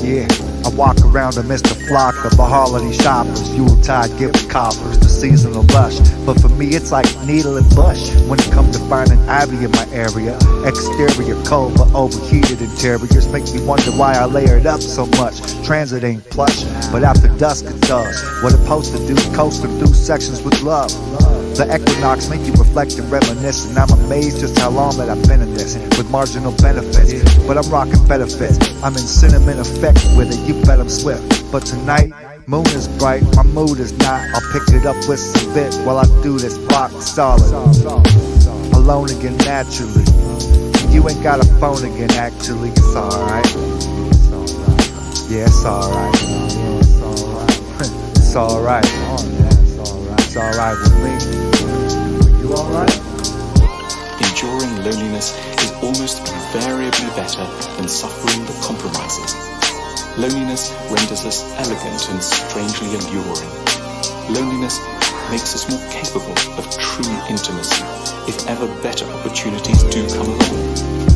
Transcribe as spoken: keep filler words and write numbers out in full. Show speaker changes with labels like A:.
A: Yeah, I walk around amidst a flock of a holiday shoppers, Yuletide gift coppers, the seasonal lush. But for me, it's like needle and bush when it comes to finding ivy in my area. Exterior cold, but overheated interiors make me wonder why I layer it up so much. Transit ain't plush, but after dusk it does. What it's supposed to do, coasting through sections with love. The equinox make you reflect and reminisce, and I'm amazed just how long that I've been in this, with marginal benefits, but I'm rocking better fits. I'm in cinnamon effect with it, you bet I'm swift. But tonight, moon is bright, my mood is not. I'll pick it up with some bit while I do this rock solid. Alone again naturally. You ain't got a phone again actually. It's alright. Yeah, it's alright. It's alright. It's alright with me. You alright?
B: Enduring loneliness is almost invariably better than suffering the compromises. Loneliness renders us elegant and strangely alluring. Loneliness makes us more capable of true intimacy, if ever better opportunities do come along.